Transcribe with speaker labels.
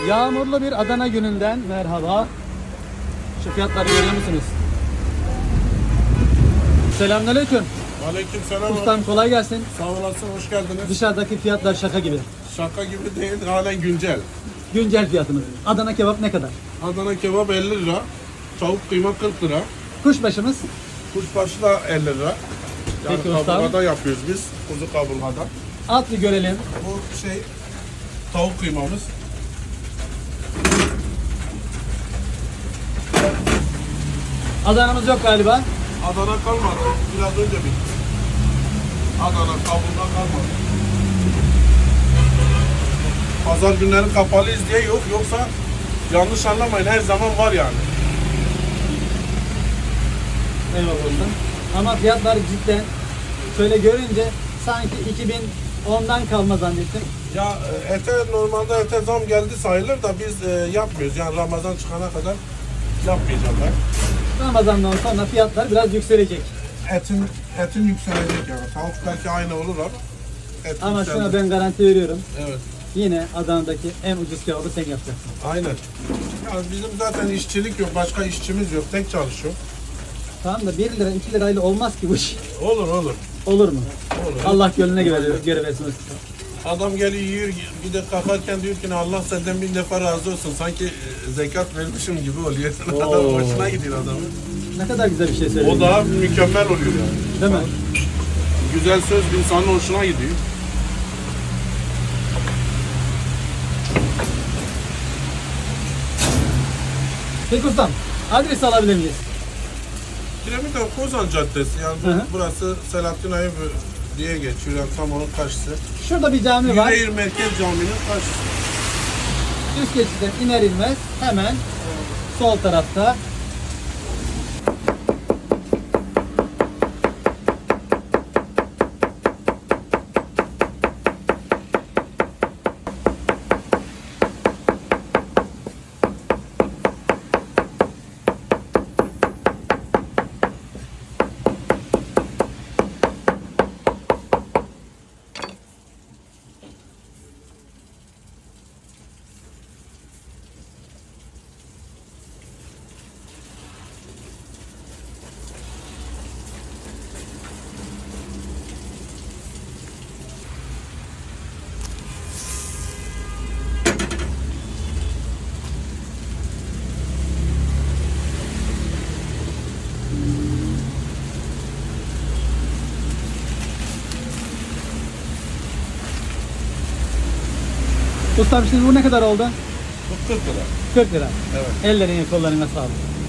Speaker 1: Yağmurlu bir Adana gününden merhaba. Şu fiyatları görüyor musunuz? Selamünaleyküm.
Speaker 2: Aleykümselam.
Speaker 1: Ustam kolay gelsin.
Speaker 2: Sağ olasın, hoş geldiniz.
Speaker 1: Dışarıdaki fiyatlar şaka gibi.
Speaker 2: Şaka gibi değil, halen güncel.
Speaker 1: Güncel fiyatımız. Adana kebap ne kadar?
Speaker 2: Adana kebap 50 lira, tavuk kıyma 40 lira,
Speaker 1: Kuşbaşımız.
Speaker 2: kuşbaşı da 50 lira. Yani
Speaker 1: Peki ustam.
Speaker 2: kaburgada yapıyoruz biz, kuzu kaburgada.
Speaker 1: Alt bir görelim.
Speaker 2: Bu tavuk kıymamız.
Speaker 1: Adana'mız yok galiba.
Speaker 2: Adana kalmadı, biraz önce bitti. Adana kaburga kalmadı. Pazar günleri kapalıyız diye yok, yoksa yanlış anlamayın, her zaman var yani.
Speaker 1: Eyvallah ustam. Ama fiyatlar cidden şöyle görünce sanki 2010'dan kalma zannettim.
Speaker 2: Ya normalde ete zam geldi sayılır da biz yapmıyoruz. Yani Ramazan çıkana kadar yapmayacağım ben.
Speaker 1: Ramazan'dan sonra fiyatlar biraz yükselecek.
Speaker 2: Etin yükselecek yani. Tavuk belki aynı olur ama et
Speaker 1: Ama
Speaker 2: yükselecek.
Speaker 1: şuna ben garanti veriyorum.
Speaker 2: Evet.
Speaker 1: Yine Adana'daki en ucuz kebabı sen yapacaksın.
Speaker 2: Aynen. Yani bizim zaten işçilik yok. Başka işçimiz yok. Tek çalışıyor.
Speaker 1: Tamam da 1 lira 2 lirayla olmaz ki bu iş.
Speaker 2: Olur.
Speaker 1: Olur mu?
Speaker 2: Olur.
Speaker 1: Allah gönlüne göre versin usta.
Speaker 2: Adam geliyor yiyor, bir de kalkarken diyor ki Allah senden 1000 defa razı olsun. Sanki zekat vermişim gibi oluyor. Adam hoşuna gidiyor adamın.
Speaker 1: Ne kadar güzel bir şey söylüyorsun.
Speaker 2: O daha mükemmel oluyor yani.
Speaker 1: Değil mi?
Speaker 2: Güzel söz insanın hoşuna gidiyor.
Speaker 1: Peki ustam, adres alabilir miyiz?
Speaker 2: Piramiden Kozan Caddesi yani burası Selahattin Ayıp diye geçiyor yani tam onun karşısı.
Speaker 1: Şurada bir cami var.
Speaker 2: Yüreğir Merkez Camii'nin karşısı.
Speaker 1: Üst geçitten iner inmez hemen sol tarafta. Ustam şimdi bu ne kadar oldu?
Speaker 2: Bu 40 lira.
Speaker 1: 40 lira.
Speaker 2: Evet.
Speaker 1: Ellerine kollarına sağlık.